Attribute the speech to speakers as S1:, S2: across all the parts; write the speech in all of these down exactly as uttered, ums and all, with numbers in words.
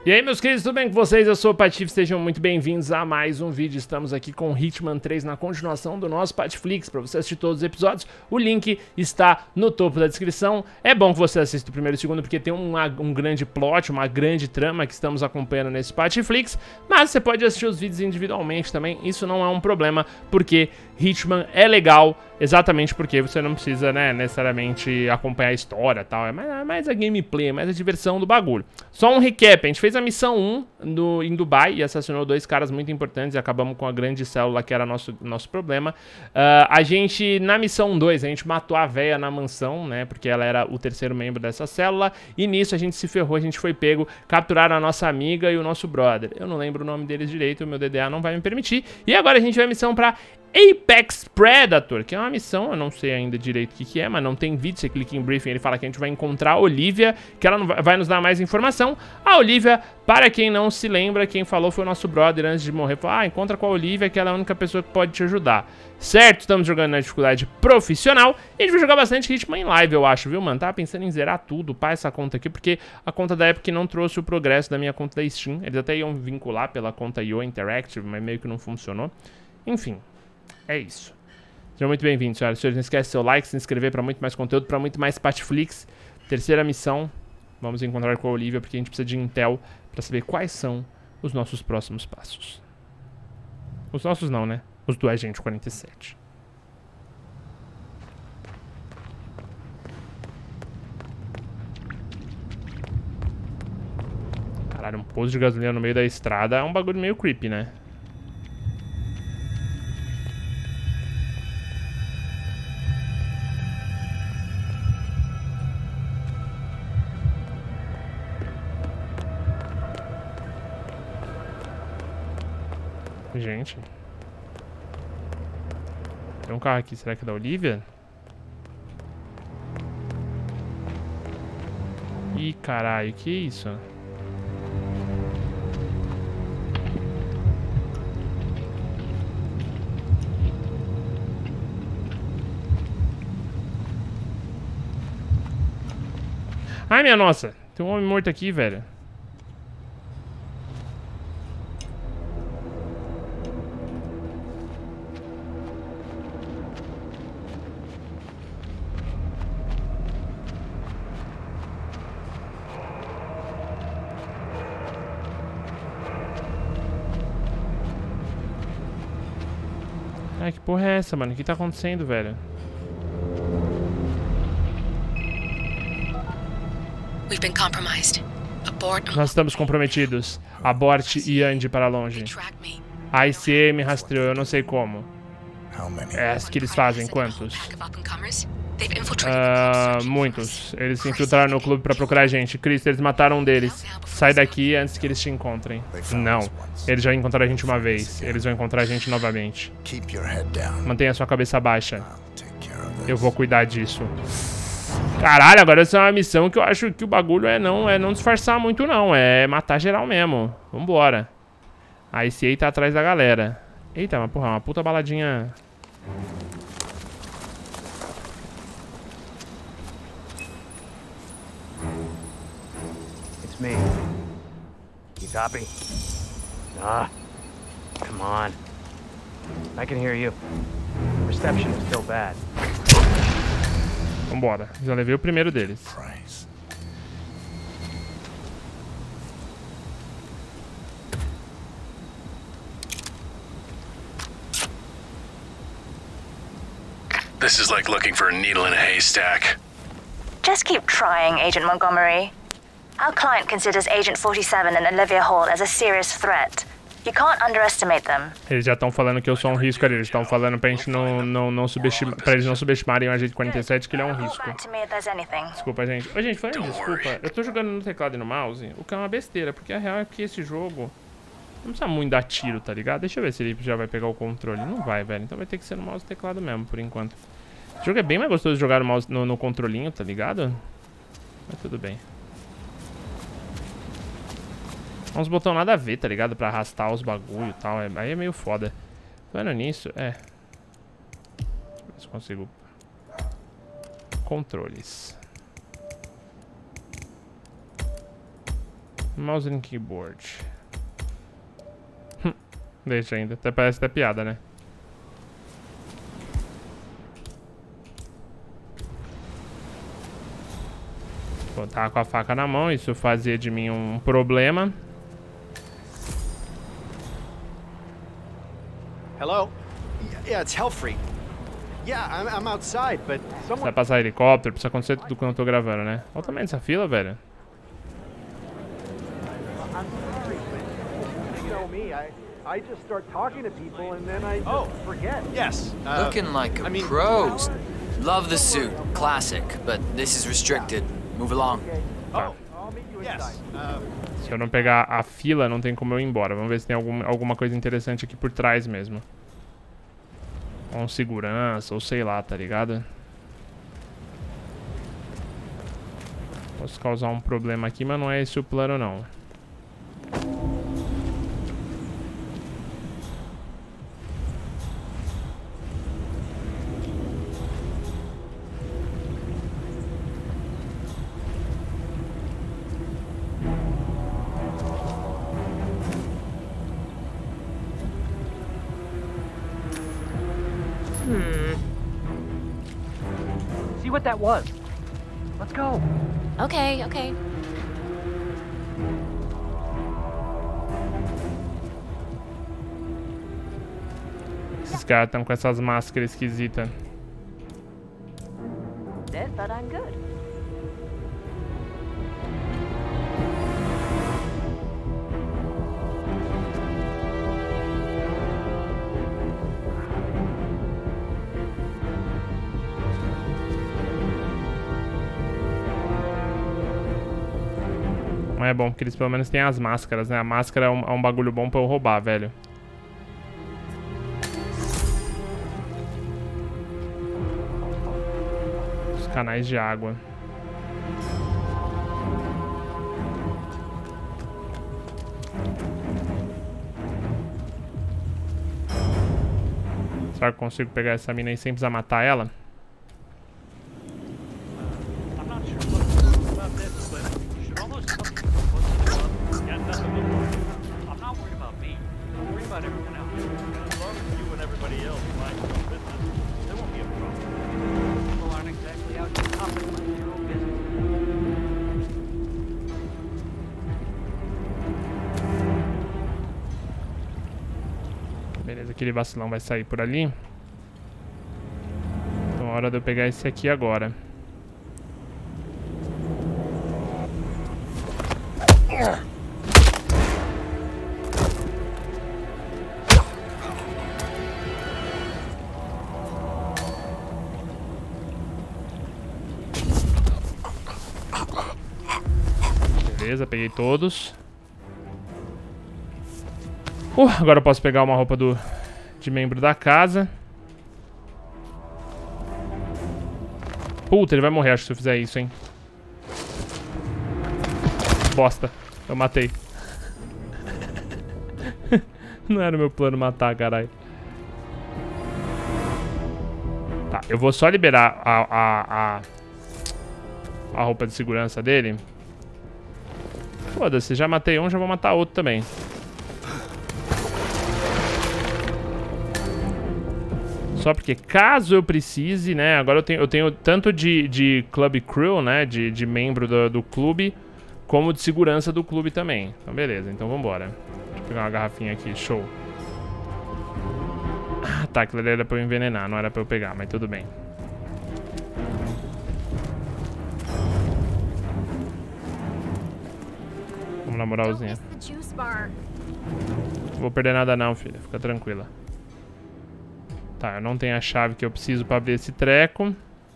S1: E aí, meus queridos, tudo bem com vocês? Eu sou o Patife, sejam muito bem-vindos a mais um vídeo. Estamos aqui com Hitman três na continuação do nosso Patiflix. Para você assistir todos os episódios, o link está no topo da descrição. É bom que você assista o primeiro e o segundo, porque tem uma, um grande plot, uma grande trama que estamos acompanhando nesse Patiflix. Mas você pode assistir os vídeos individualmente também, isso não é um problema, porque Hitman é legal, exatamente porque você não precisa, né, necessariamente acompanhar a história e tal. É mais, é mais a gameplay, é mais a diversão do bagulho. Só um recap, a gente fez a missão um no, em Dubai e assassinou dois caras muito importantes e acabamos com a grande célula que era nosso, nosso problema. Uh, a gente, na missão dois, a gente matou a véia na mansão, né, porque ela era o terceiro membro dessa célula, e nisso a gente se ferrou, a gente foi pego, capturaram a nossa amiga e o nosso brother. Eu não lembro o nome deles direito, o meu D D A não vai me permitir. E agora a gente vai a missão pra Apex Predator, que é uma missão, eu não sei ainda direito o que, que é, mas não tem vídeo, você clica em briefing, ele fala que a gente vai encontrar a Olivia, que ela vai nos dar mais informação. A Olivia, para quem não se lembra, quem falou foi o nosso brother antes de morrer, falou, ah, encontra com a Olivia, que ela é a única pessoa que pode te ajudar. Certo, estamos jogando na dificuldade profissional, e a gente vai jogar bastante Hitman em live, eu acho, viu, mano? Tava pensando em zerar tudo, pá, essa conta aqui, porque a conta da Epic não trouxe o progresso da minha conta da Steam, eles até iam vincular pela conta I O Interactive, mas meio que não funcionou. Enfim. É isso. Sejam muito bem-vindos, senhoras e senhores. Não esquece seu like, se inscrever para muito mais conteúdo, para muito mais Patiflix. Terceira missão. Vamos encontrar com a Olivia, porque a gente precisa de intel para saber quais são os nossos próximos passos. Os nossos não, né? Os do Agente quarenta e sete. Caralho, um posto de gasolina no meio da estrada é um bagulho meio creepy, né? Gente, tem um carro aqui, será que é da Olivia? Ih, caralho, que isso? Ai, minha nossa, tem um homem morto aqui, velho. Ai, que porra é essa, mano? O que tá acontecendo, velho? Nós estamos comprometidos. Aborte e ande para longe. A I C A me rastreou, eu não sei como. É as que eles fazem, quantos? Uh, muitos. Eles se infiltraram no clube pra procurar a gente. Chris, eles mataram um deles. Sai daqui antes que eles te encontrem. Não. Eles já encontraram a gente uma vez. Eles vão encontrar a gente novamente. Mantenha sua cabeça baixa. Eu vou cuidar disso. Caralho, agora essa é uma missão que eu acho que o bagulho é não, é não disfarçar muito não. É matar geral mesmo. Vambora. A I C A tá atrás da galera. Eita, mas porra, uma puta baladinha...
S2: Me. You copy? Ah, come on. I can hear you. Reception is still bad.
S1: Vambora. Já levei o primeiro deles.
S3: This is like looking for a needle in a haystack.
S4: Just keep trying, Agent Montgomery. Our client considers Agent forty-seven and Olivia Hall as a serious threat. You can't underestimate them.
S1: Eles já estão falando que eu sou um risco ali. Eles estão falando pra gente não, não, não subestimar, pra eles não subestimarem o Agente quarenta e sete, que ele é um risco. Desculpa, gente. Ô, gente, falando desculpa, eu tô jogando no teclado e no mouse, o que é uma besteira, porque a real é que esse jogo não precisa muito dar tiro, tá ligado? Deixa eu ver se ele já vai pegar o controle. Não vai, velho. Então vai ter que ser no mouse e teclado mesmo, por enquanto. Esse jogo é bem mais gostoso de jogar no, mouse, no, no controlinho, tá ligado? Mas tudo bem. Uns botão nada a ver, tá ligado? Pra arrastar os bagulho e tal. Aí é meio foda. Vendo nisso, é. Deixa eu ver se consigo. Controles. Mouse and keyboard. Deixa ainda. Até parece até piada, né? Pô, tava com a faca na mão. Isso fazia de mim um problema.
S5: Hello? Yeah, it's Hellfree. Yeah, I'm, I'm outside, but someone...
S1: Vai passar helicóptero, precisa acontecer tudo quando eu tô gravando, né? Olha o tamanho dessa fila, velho.
S5: I'm sorry, but you know me, I, I just start talking to people and then I just oh, forget. Yes. Uh,
S6: Looking like a
S5: I mean,
S6: pros. Love the suit. Classic, but this is restricted. Move along.
S5: Oh, I'll meet you inside. Uh,
S1: Se eu não pegar a fila, não tem como eu ir embora. Vamos ver se tem algum, alguma coisa interessante aqui por trás mesmo. Ou um segurança, ou sei lá, tá ligado? Posso causar um problema aqui, mas não é esse o plano, não.
S2: See what that was. Let's go.
S4: Okay, okay.
S1: Esses caras estão com essas máscaras esquisitas.
S4: Dead, but I'm good.
S1: Mas é bom, porque eles pelo menos têm as máscaras, né? A máscara é um, é um bagulho bom pra eu roubar, velho. Os canais de água. Será que eu consigo pegar essa mina aí sem precisar matar ela? Beleza, aquele vacilão vai sair por ali. Então é hora de eu pegar esse aqui agora. Beleza, peguei todos. Uh, agora eu posso pegar uma roupa do, de membro da casa. Puta, ele vai morrer, acho, se eu fizer isso, hein. Bosta. Eu matei. Não era o meu plano matar, caralho. Tá, eu vou só liberar a, a, a, a roupa de segurança dele. Foda-se, já matei um, já vou matar outro também. Só porque caso eu precise, né? Agora eu tenho, eu tenho tanto de, de club crew, né? De, de membro do, do clube, como de segurança do clube também. Então beleza, então vambora. Deixa eu pegar uma garrafinha aqui, show. Ah, tá, aquilo ali era pra eu envenenar, não era pra eu pegar, mas tudo bem. Vamos na moralzinha. Não vou perder nada não, filha, fica tranquila. Tá, eu não tenho a chave que eu preciso pra abrir esse treco.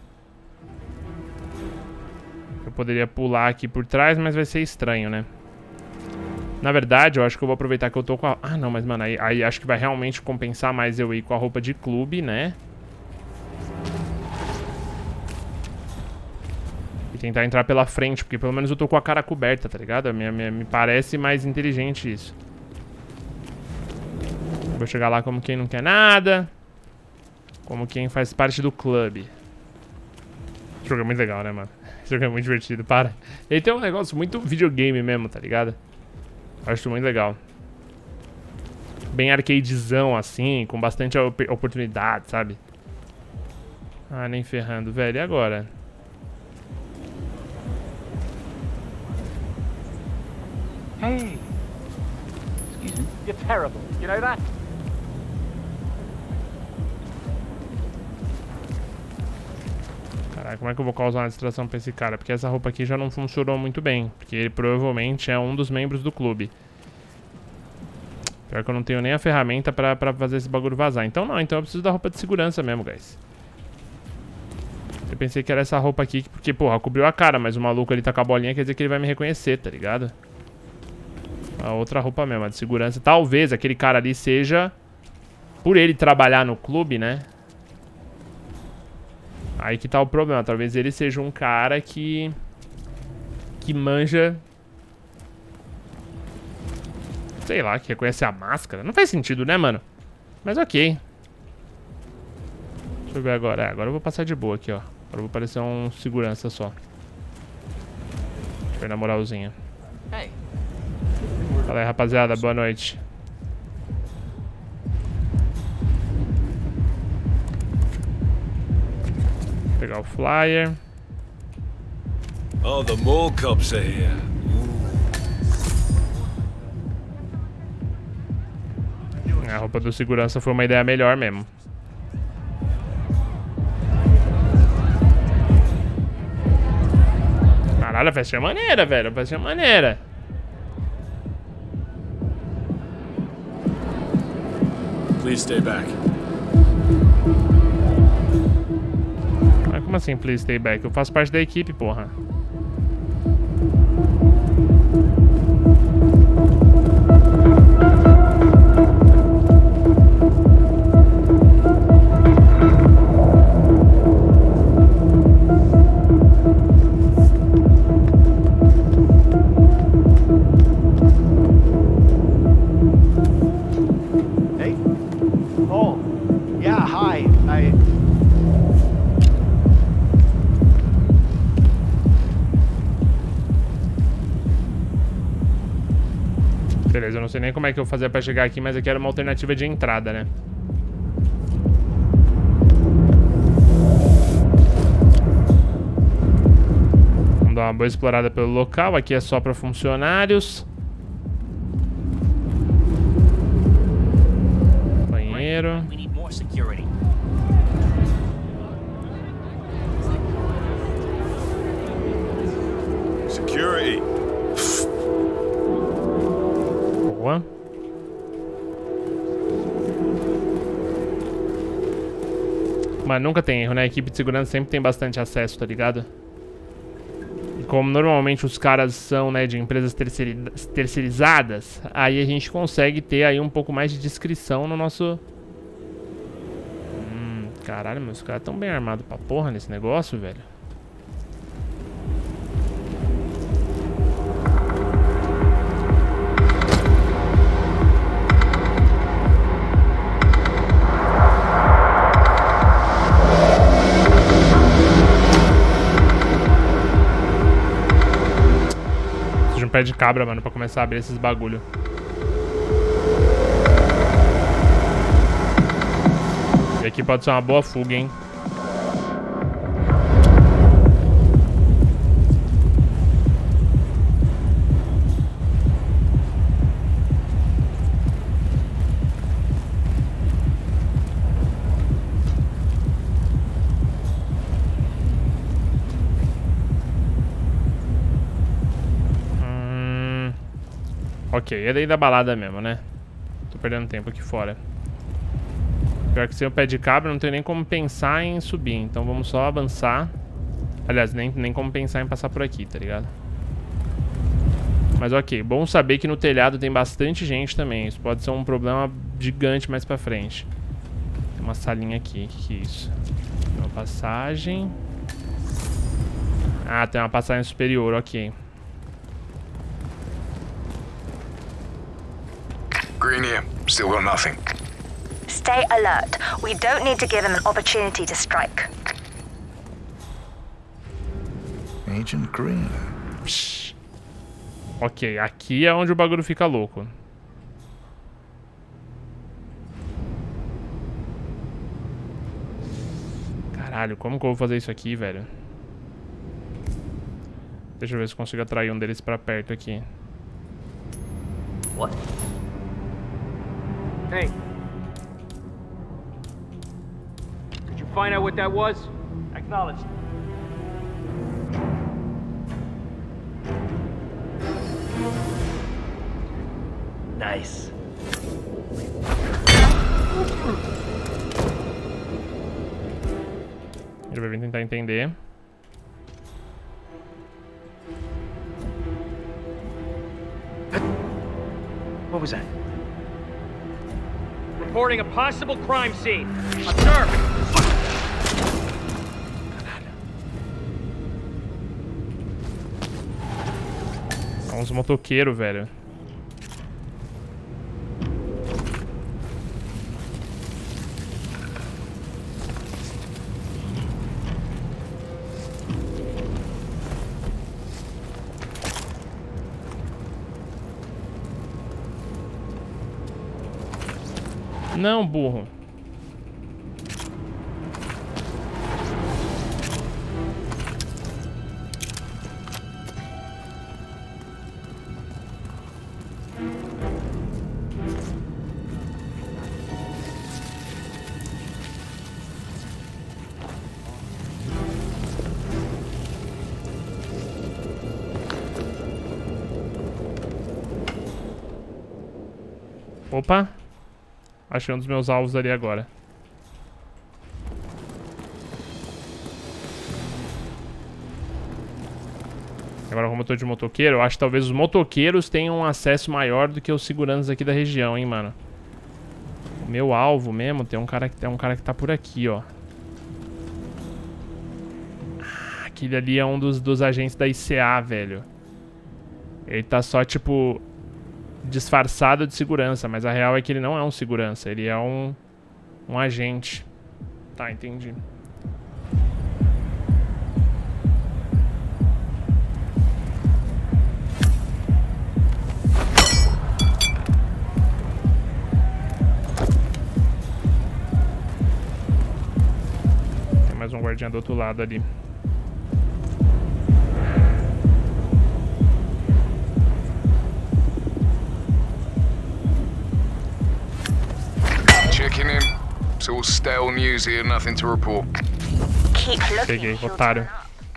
S1: Eu poderia pular aqui por trás, mas vai ser estranho, né? Na verdade, eu acho que eu vou aproveitar que eu tô com a... Ah, não, mas, mano, aí, aí acho que vai realmente compensar mais eu ir com a roupa de clube, né? E tentar entrar pela frente, porque pelo menos eu tô com a cara coberta, tá ligado? Me, me, me parece mais inteligente isso. Vou chegar lá como quem não quer nada. Como quem faz parte do clube. Esse jogo é muito legal, né, mano? Esse jogo é muito divertido, para. Ele tem um negócio muito videogame mesmo, tá ligado? Eu acho muito legal. Bem arcadezão, assim, com bastante op oportunidade, sabe? Ah, nem ferrando, velho. E agora?
S5: Hey! Excuse me? You're terrible. You know that?
S1: Caraca, como é que eu vou causar uma distração pra esse cara? Porque essa roupa aqui já não funcionou muito bem. Porque ele provavelmente é um dos membros do clube. Pior que eu não tenho nem a ferramenta pra, pra fazer esse bagulho vazar. Então não, então eu preciso da roupa de segurança mesmo, guys. Eu pensei que era essa roupa aqui, porque, porra, cobriu a cara. Mas o maluco ali tá com a bolinha, quer dizer que ele vai me reconhecer, tá ligado? A outra roupa mesmo, a de segurança. Talvez aquele cara ali seja... Por ele trabalhar no clube, né? Aí que tá o problema. Talvez ele seja um cara que... Que manja... Sei lá, que reconhece a máscara. Não faz sentido, né, mano? Mas ok. Deixa eu ver agora. É, agora eu vou passar de boa aqui, ó. Agora eu vou parecer um segurança só. Deixa eu ver na moralzinha.
S6: Hey.
S1: Fala aí, rapaziada. Boa noite. Vou pegar o flyer.
S7: Oh, the mall cops are here.
S1: A roupa do segurança foi uma ideia melhor mesmo. Caralho, a festa é maneira, velho. A festa é maneira.
S7: Please stay back.
S1: Mas como assim, please stay back? Eu faço parte da equipe, porra. Beleza, eu não sei nem como é que eu vou fazer pra chegar aqui, mas aqui era uma alternativa de entrada, né? Vamos dar uma boa explorada pelo local. Aqui é só pra funcionários. Banheiro.
S7: Security.
S1: Boa. Mas nunca tem erro, né? A equipe de segurança sempre tem bastante acesso, tá ligado? E como normalmente os caras são, né, de empresas terceiri- terceirizadas, aí a gente consegue ter aí um pouco mais de discrição no nosso... Hum, caralho, meus caras tão bem armados pra porra nesse negócio, velho. Pé de cabra, mano, pra começar a abrir esses bagulho. E aqui pode ser uma boa fuga, hein? Ok, é daí da balada mesmo, né? Tô perdendo tempo aqui fora. Pior que sem o pé de cabra não tem nem como pensar em subir. Então vamos só avançar. Aliás, nem, nem como pensar em passar por aqui, tá ligado? Mas ok, bom saber que no telhado tem bastante gente também. Isso pode ser um problema gigante mais pra frente. Tem uma salinha aqui, o que, que é isso? Tem uma passagem. Ah, tem uma passagem superior, ok.
S3: Green here. Still got nothing.
S4: Stay alert. We don't need to give him an opportunity to strike.
S8: Agent Green.
S1: Psh. Ok, aqui é onde o bagulho fica louco. Caralho, como que eu vou fazer isso aqui, velho? Deixa eu ver se eu consigo atrair um deles pra perto aqui.
S2: What? Hey. Did you find out what that was? Acknowledged. Nice.
S1: Ele vai tentar entender.
S2: What was that? Reporting a possible crime scene. Observe.
S1: São uns motoqueiros, velho. Não, burro. Opa. Achei um dos meus alvos ali agora. Agora, como eu tô de motoqueiro, eu acho que talvez os motoqueiros tenham um acesso maior do que os seguranças aqui da região, hein, mano. O meu alvo mesmo tem um cara que, tem um cara que tá por aqui, ó. Ah, aquele ali é um dos, dos agentes da I C A, velho. Ele tá só, tipo... disfarçado de segurança, mas a real é que ele não é um segurança, ele é um um agente. Tá, entendi. Tem mais um guardião do outro lado ali.
S9: Checking in. It's all stale news here, nothing to report.
S4: Keep looking.
S1: Peguei, otário.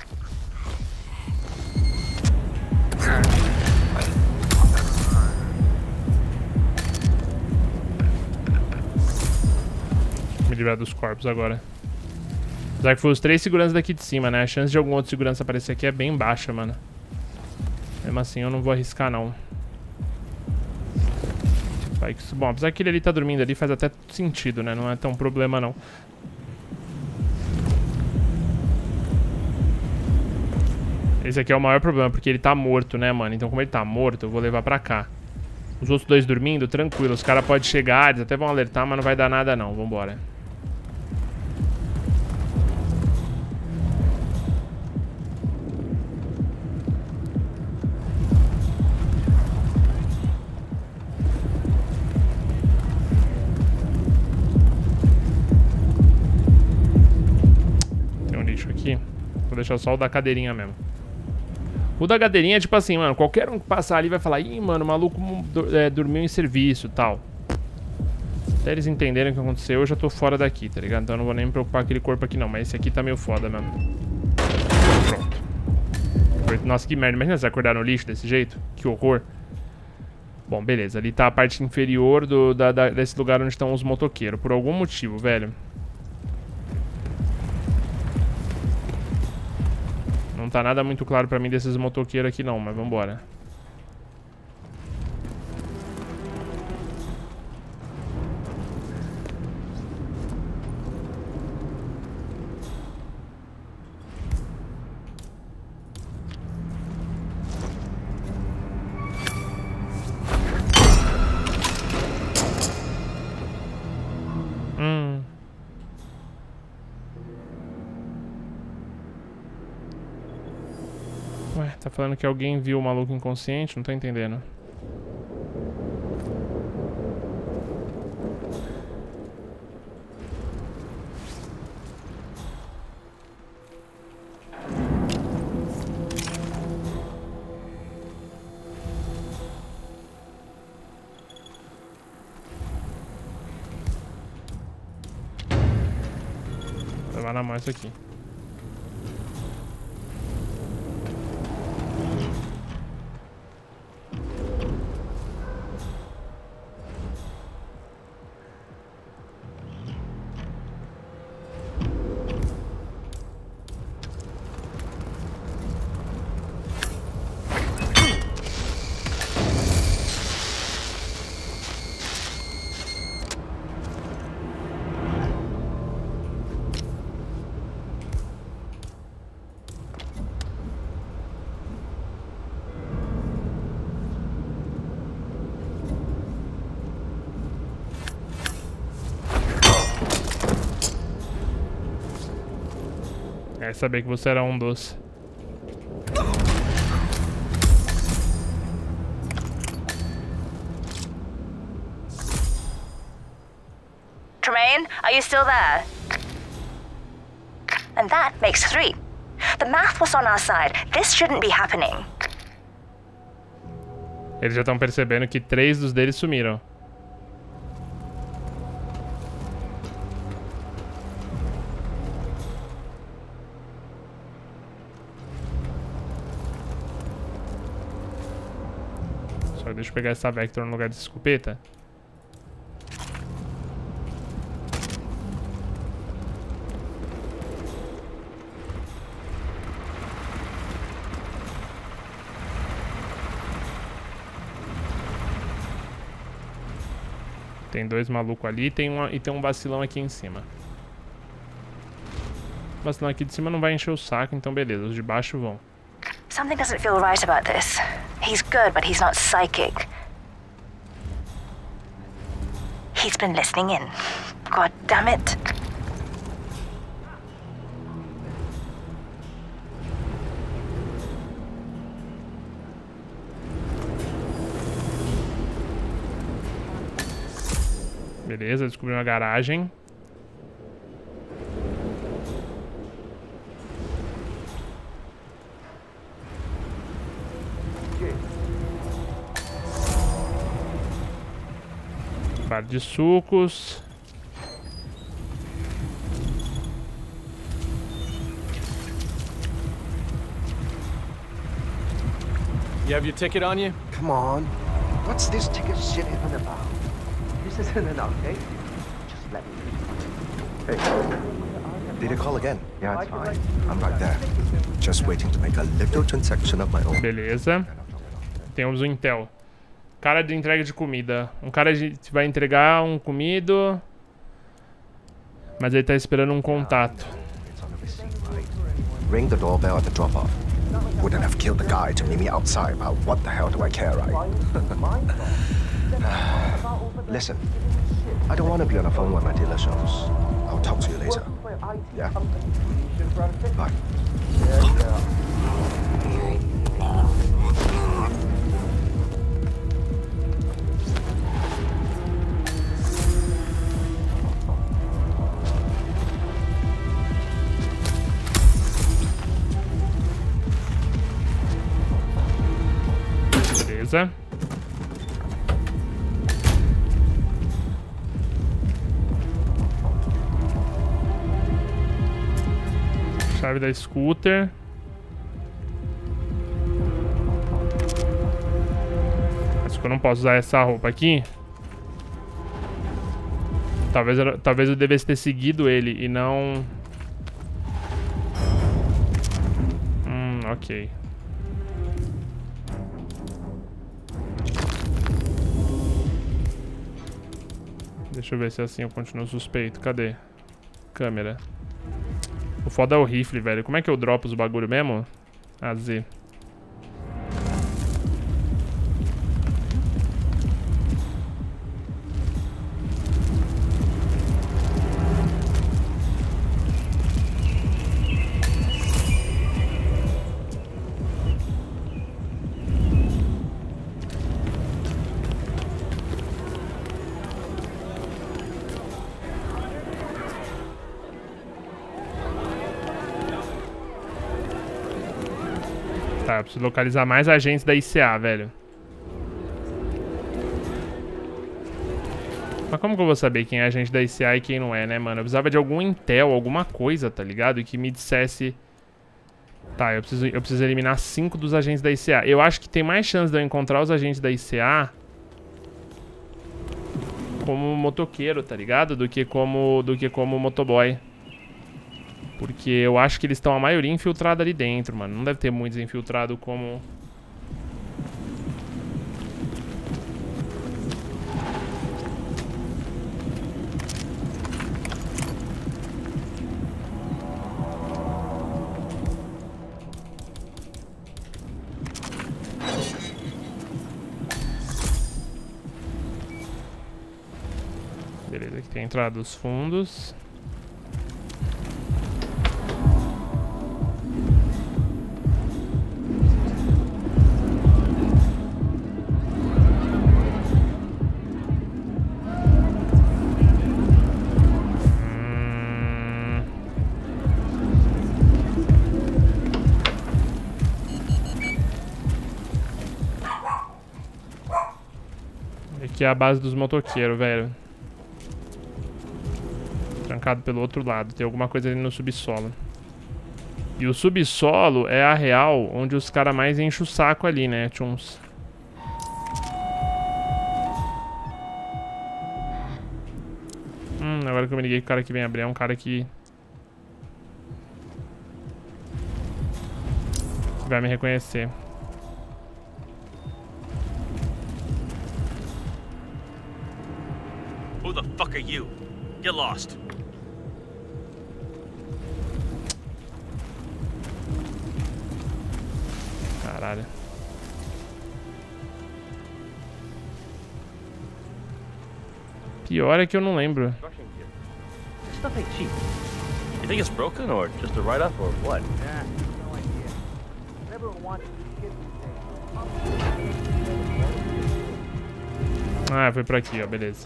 S1: Me livrar dos corpos agora. Apesar que foi os três seguranças daqui de cima, né? A chance de algum outro segurança aparecer aqui é bem baixa, mano. Mesmo assim, eu não vou arriscar, não. Bom, apesar que ele ali tá dormindo ali, faz até sentido, né? Não é tão problema, não. Esse aqui é o maior problema, porque ele tá morto, né, mano? Então, como ele tá morto, eu vou levar pra cá. Os outros dois dormindo, tranquilo. Os caras podem chegar, eles até vão alertar, mas não vai dar nada, não. Vambora. Aqui. Vou deixar só o da cadeirinha mesmo. O da cadeirinha é tipo assim, mano, qualquer um que passar ali vai falar: ih, mano, o maluco é, dormiu em serviço e tal. Até eles entenderem o que aconteceu, eu já tô fora daqui, tá ligado? Então eu não vou nem me preocupar com aquele corpo aqui não. Mas esse aqui tá meio foda mesmo. Pronto. Nossa, que merda. Imagina se acordar no lixo desse jeito. Que horror. Bom, beleza. Ali tá a parte inferior do, da, da, desse lugar onde estão os motoqueiros. Por algum motivo, velho. Não tá nada muito claro pra mim desses motoqueiros aqui não, mas vambora. Hum... Ué, tá falando que alguém viu o maluco inconsciente? Não tô entendendo. Vou levar na mão isso aqui. É saber que você era um dos.
S4: Tremaine, are you still there? And that makes three. The math was on our side. This shouldn't be happening.
S1: Eles já estão percebendo que três dos deles sumiram. Só deixa eu pegar essa Vector no lugar dessa escopeta. Tem dois malucos ali tem uma, e tem um vacilão aqui em cima. O vacilão aqui de cima não vai encher o saco, então beleza, os de baixo vão.
S4: Something doesn't feel right about this. He's good, but he's not psychic. He's been listening in. God damn it.
S1: Beleza, descobri uma garagem. Bar de sucos.
S8: You have your ticket on you?
S5: Come on. What's this ticket shit even about? This isn't enough, okay? Just let me. Hey.
S10: Did you call again?
S5: Yeah, it's fine.
S10: I'm right there. Just waiting to make a little transaction of my own.
S1: Beleza. Temos o Intel. Cara de entrega de comida. Um cara de, vai entregar um comido. Mas ele tá esperando um contato.
S10: Ring the doorbell at the drop-off. Wouldn't have killed the guy to meet me outside, but what the hell do I care, right? Listen, I don't want to be on the phone when my dealer shows. I'll talk to you later. Yeah? Bye.
S1: Beleza. Chave da scooter. Acho que eu não posso usar essa roupa aqui. Talvez eu, talvez eu devesse ter seguido ele e não... Hum, ok. Deixa eu ver se assim eu continuo suspeito. Cadê? Câmera. O foda é o rifle, velho. Como é que eu dropo os bagulho mesmo? A Z. Tá, eu preciso localizar mais agentes da I C A, velho. Mas como que eu vou saber quem é agente da I C A e quem não é, né, mano? Eu precisava de algum intel, alguma coisa, tá ligado? E que me dissesse... Tá, eu preciso, eu preciso eliminar cinco dos agentes da I C A. Eu acho que tem mais chance de eu encontrar os agentes da I C A como motoqueiro, tá ligado? Do que como, do que como motoboy. Porque eu acho que eles estão a maioria infiltrada ali dentro, mano. Não deve ter muitos infiltrados como... Beleza, aqui tem a entrada dos fundos. Hum... Aqui é a base dos motoqueiros, velho. Trancado pelo outro lado. Tem alguma coisa ali no subsolo. E o subsolo é a real onde os caras mais enchem o saco ali, né, tchuns? Hum, agora que eu me liguei que o cara que vem abrir é um cara que... que vai me reconhecer.
S11: Who the fuck are you? Get lost.
S1: Caralho. Pior é que eu não lembro.
S11: This stuff ain't cheap. You think it's broken or just a write-up or what?
S5: Nah, no idea. Everyone wants to get
S1: Ah, foi por aqui, ó, beleza.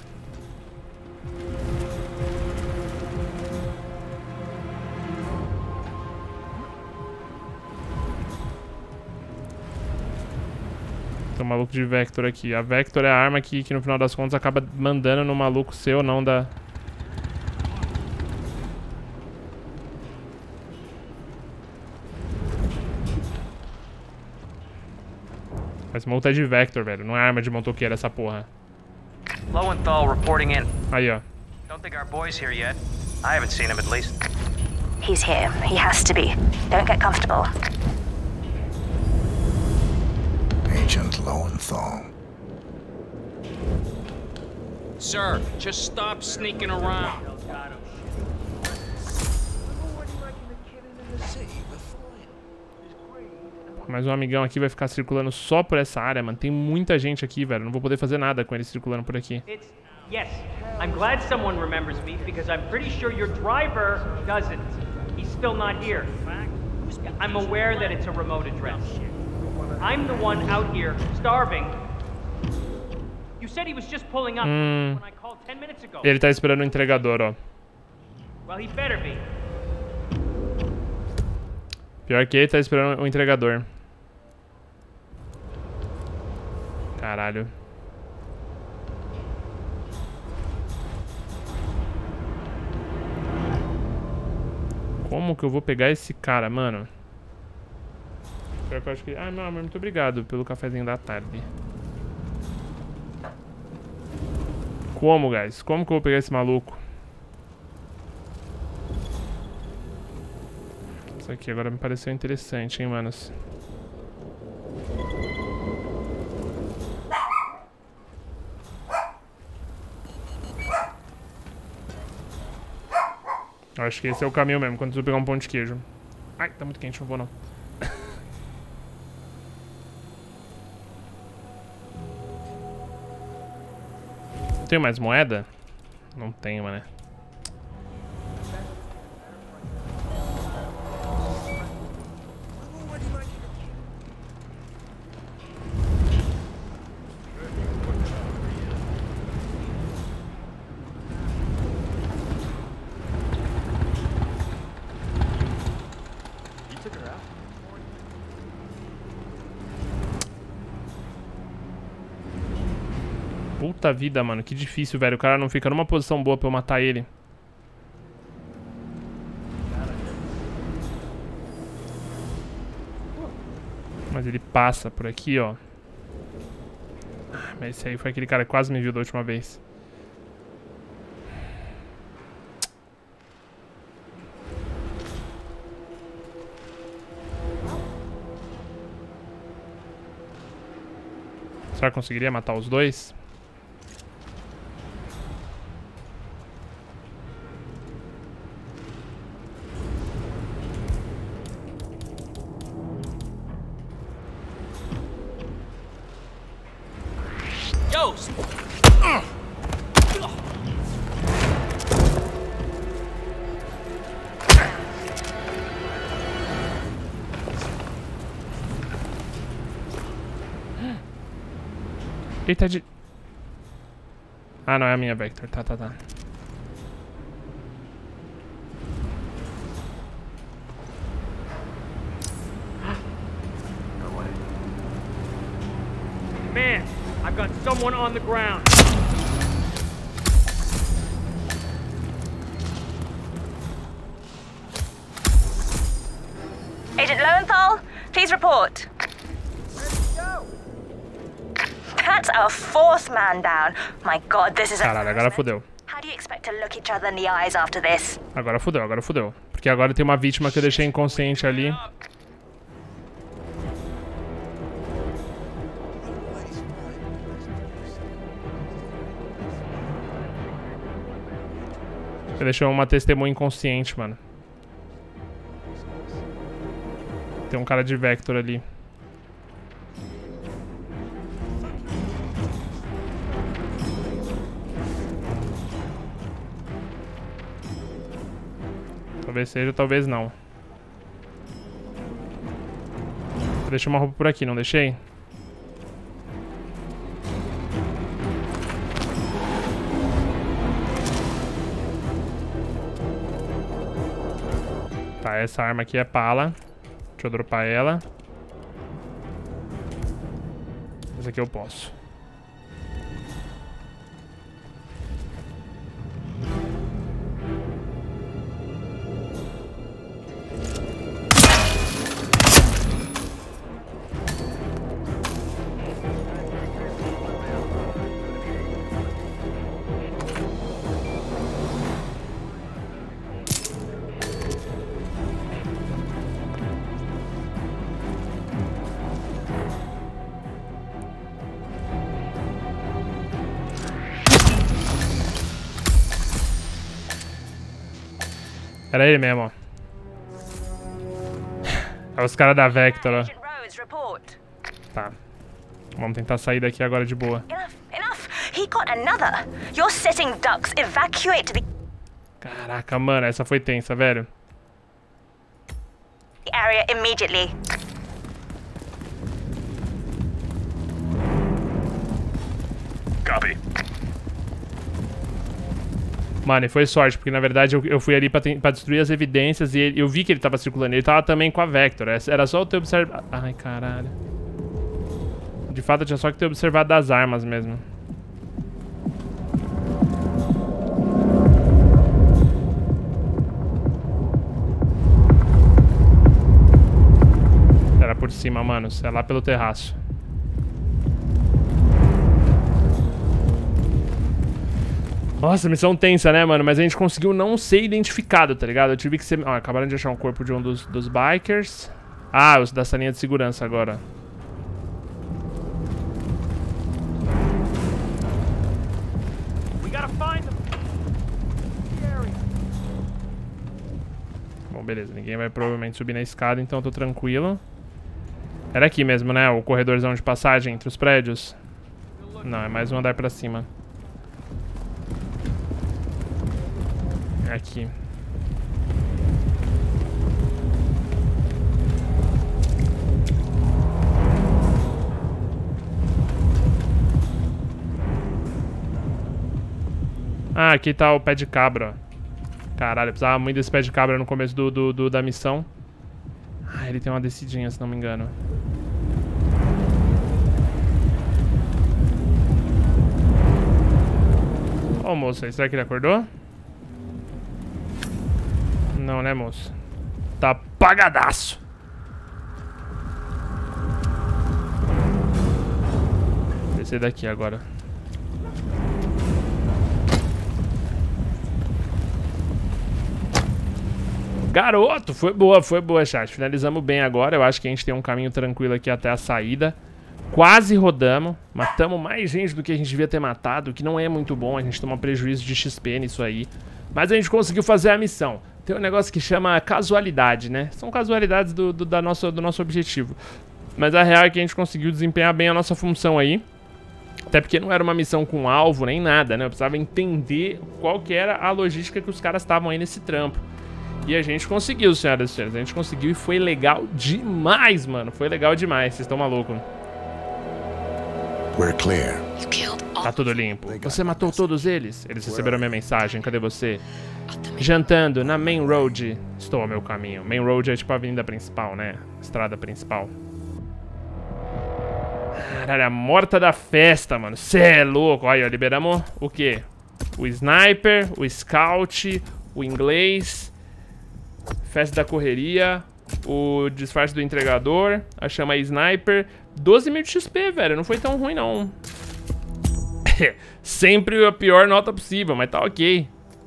S1: Tem um maluco de Vector aqui. A Vector é a arma que, que no final das contas acaba mandando no maluco seu ou não da... Mas multa é de Vector, velho. Não é arma de motoqueiro essa porra.
S2: Lowenthal reporting in.
S1: Aí, ó.
S2: Don't think our boy's here yet. I haven't seen him at least.
S4: He's here. He has to be. Don't get comfortable.
S10: Agent Lowenthal.
S12: Sir, just stop sneaking around.
S1: Mas um amigão aqui vai ficar circulando só por essa área, mano. Tem muita gente aqui, velho. Não vou poder fazer nada com ele circulando por aqui.
S13: It's, yes, I'm glad someone remembers me because I'm pretty sure your driver doesn't. He's still not here. I'm aware that it's a remote address. I'm the one out here starving. You said he was just pulling up
S1: hum.
S13: when I called ten minutes ago.
S1: Ele tá esperando o entregador, ó.
S13: Well, he better be.
S1: Pior que ele tá esperando o entregador. Caralho. Como que eu vou pegar esse cara, mano? Pior que eu acho que... Ah, meu amor, muito obrigado pelo cafezinho da tarde. Como, guys? Como que eu vou pegar esse maluco? Isso aqui agora me pareceu interessante, hein, manos? Eu acho que esse é o caminho mesmo, quando eu pegar um pão de queijo. Ai, tá muito quente, não vou não. Tenho mais moeda? Não tenho, né? Puta vida, mano. Que difícil, velho. O cara não fica numa posição boa pra eu matar ele. Mas ele passa por aqui, ó. Mas esse aí foi aquele cara que quase me viu da última vez. Será que eu conseguiria matar os dois?
S12: Yo!
S1: Ele tá de... Ah, não, é a minha Vector. Tá, tá, tá.
S13: Man, I've got someone on the ground.
S4: Agent Lowenthal, please report. That's our fourth man down. My God, this is a...
S1: Caralho, agora fodeu.
S4: How do you expect to look each other in the eyes after this?
S1: Agora fodeu, agora fodeu. Porque agora tem uma vítima que eu deixei inconsciente ali. Eu deixei uma testemunha inconsciente, mano. Tem um cara de Vector ali. Talvez seja, talvez não. Eu deixei uma roupa por aqui, não deixei? Tá, essa arma aqui é pala. Deixa eu dropar ela. Essa aqui eu posso. Era ele mesmo, ó. É os caras da Vector, ó. Tá. Vamos tentar sair daqui agora de boa.
S4: He got another. You're sitting ducks. Evacuate the
S1: Caraca, mano, essa foi tensa, velho.
S4: area immediately.
S3: Copy.
S1: Mano, e foi sorte, porque na verdade eu, eu fui ali pra, tem, pra destruir as evidências e ele, eu vi que ele tava circulando. Ele tava também com a Vector. Era só eu ter observado... Ai, caralho. De fato, eu tinha só que ter observado das armas mesmo. Era por cima, mano. É lá pelo terraço. Nossa, missão tensa, né, mano? Mas a gente conseguiu não ser identificado, tá ligado? Eu tive que ser... Ah, acabaram de achar um corpo de um dos, dos bikers. Ah, os da salinha de segurança agora. Bom, beleza. Ninguém vai provavelmente subir na escada, então eu tô tranquilo. Era aqui mesmo, né? O corredorzão de passagem entre os prédios. Não, é mais um andar pra cima. Aqui. Ah, aqui tá o pé de cabra, ó. Caralho, eu precisava muito desse pé de cabra no começo do, do, do, da missão. Ah, ele tem uma descidinha, se não me engano. Ó o moço aí, será que ele acordou? Não, né, moço? Tá apagadaço. Vou descer daqui agora. Garoto, foi boa, foi boa, chat. Finalizamos bem agora. Eu acho que a gente tem um caminho tranquilo aqui até a saída. Quase rodamos. Matamos mais gente do que a gente devia ter matado, o que não é muito bom. A gente toma prejuízo de X P nisso aí. Mas a gente conseguiu fazer a missão. Tem um negócio que chama casualidade, né? São casualidades do, do, da nossa, do nosso objetivo. Mas a real é que a gente conseguiu desempenhar bem a nossa função aí. Até porque não era uma missão com alvo nem nada, né? Eu precisava entender qual que era a logística que os caras estavam aí nesse trampo. E a gente conseguiu, senhoras e senhores. A gente conseguiu e foi legal demais, mano. Foi legal demais. Vocês estão malucos.
S3: We're clear.
S1: Tá tudo limpo. Você matou todos eles? Eles receberam a minha mensagem. Cadê você? Jantando na Main Road. Estou ao meu caminho. Main Road é tipo a avenida principal, né? Estrada principal. Caralho, a morta da festa, mano. Cê é louco. Olha, liberamos o quê? O Sniper, o Scout, o Inglês, Festa da Correria, o Disfarce do Entregador, a Chama Sniper. doze mil de X P, velho. Não foi tão ruim, não. Sempre a pior nota possível, mas tá ok.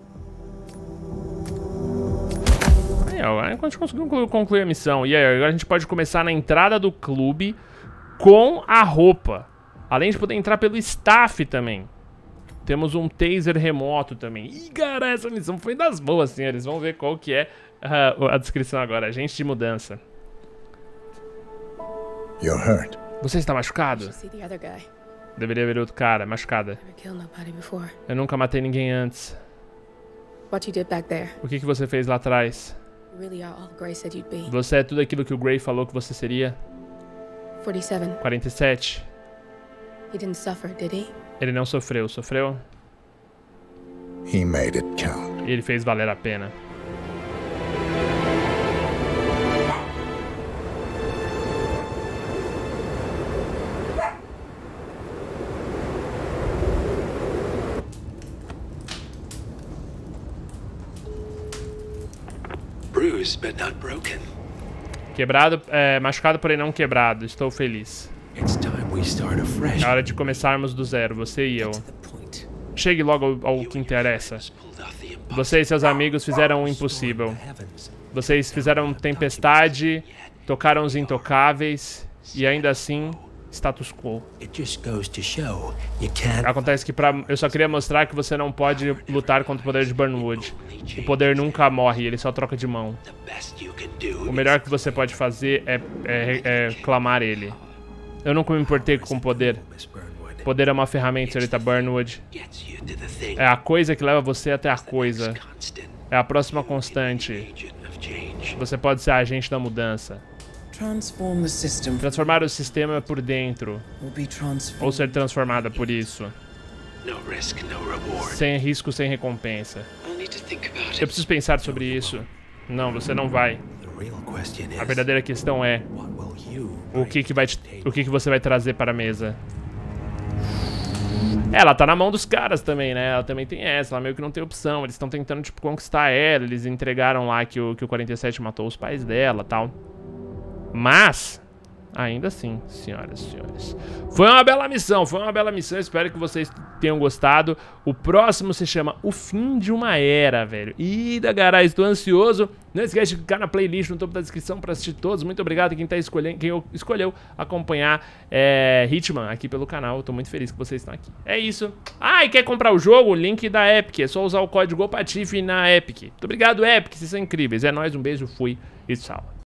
S1: Aí, ó, a gente conseguiu concluir a missão. E aí, agora a gente pode começar na entrada do clube com a roupa. Além de poder entrar pelo staff também. Temos um taser remoto também. Ih, cara, essa missão foi das boas, senhores. Vamos ver qual que é uh, a descrição agora. Agente de mudança.
S3: You're hurt.
S1: Você está machucado? Deveria ver outro cara, machucada. Eu nunca matei ninguém antes. O que, que você fez lá atrás? Você é tudo aquilo que o Gray falou que você seria? quarenta e sete. Ele não sofreu, sofreu?
S3: He made it count.
S1: Ele fez valer a pena.
S3: Bruised but not broken.
S1: Quebrado, é, machucado, porém não quebrado. Estou feliz. É hora de começarmos do zero, você e eu. Chegue logo ao, ao que interessa. Você e seus amigos fizeram o impossível. Vocês fizeram tempestade, tocaram os intocáveis e ainda assim, status quo. Acontece que pra, eu só queria mostrar que você não pode lutar contra o poder de Burnwood. O poder nunca morre, ele só troca de mão. O melhor que você pode fazer é, é, é clamar ele. Eu nunca me importei com o poder. Poder é uma ferramenta, senhorita Burnwood. É a coisa que leva você até a coisa. É a próxima constante. Você pode ser a agente da mudança. Transformar o sistema por dentro. Ou ser transformada por isso. Sem risco, sem recompensa. Eu preciso pensar sobre isso. Não, você não vai. A verdadeira questão é o que que vai te, o que que você vai trazer para a mesa. Ela tá na mão dos caras também, né? Ela também tem essa, ela meio que não tem opção. Eles estão tentando, tipo, conquistar ela. Eles entregaram lá que o, que o quarenta e sete matou os pais dela e tal. Mas, ainda assim, senhoras e senhores, foi uma bela missão, foi uma bela missão. Espero que vocês tenham gostado. O próximo se chama O Fim de uma Era, velho. Ih, da caralho, estou ansioso. Não esquece de clicar na playlist no topo da descrição para assistir todos. Muito obrigado a quem, tá escolhendo, quem escolheu acompanhar é, Hitman aqui pelo canal. Eu tô muito feliz que vocês estão aqui. É isso. Ah, e quer comprar o jogo? O link da Epic. É só usar o código Patife na Epic. Muito obrigado, Epic. Vocês são incríveis. É nóis, um beijo, fui e tchau.